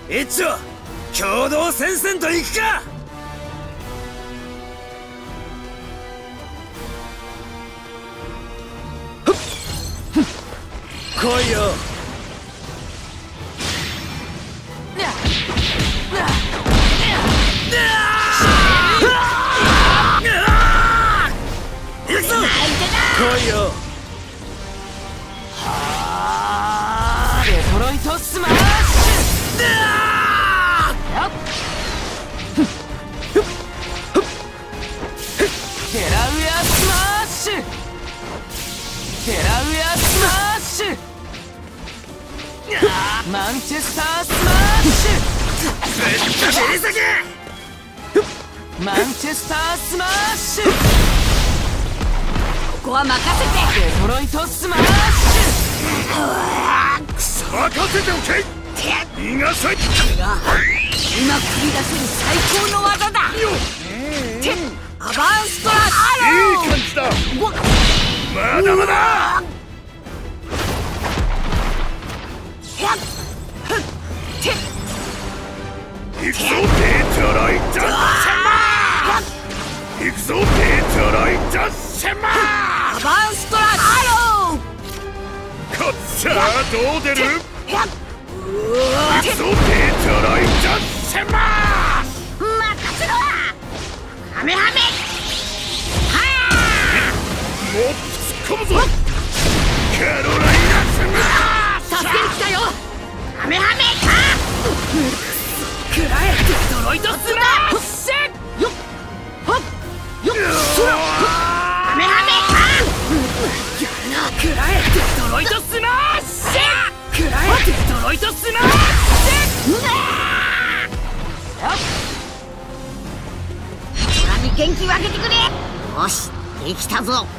一丁共同戦線と行くか。来いよ。行くぞ。来いよ。 デトロイトスマッシュ。デラウェアスマッシュ。デラウェアスマッシュ。マンチェスタースマッシュ。 切り裂け。 マンチェスタースマッシュ。ここは任せて。 デトロイトスマッシュ。 任せておけ。逃がさい。 これが今繰り出せる最高の技だ。アバンストラいい感じだ。まだまだ。行くぞデトロイトセマ。行くぞデトロイトセマ。 アバンストラアロー。 こっちはどう出る。行くぞデトロイトセマ。 任せろ。ハメハメ。 もっと突っ込むぞ。カロライナセマ。 助けに来たよ。ハメハメ。くらえデトロイトスマッシュ。よっはっよっそらハメハメ。やるな。くらえデトロイトスマッシュ。くらえデトロイトスマッシュ。トラに元気分けてくれ。よしできたぞ。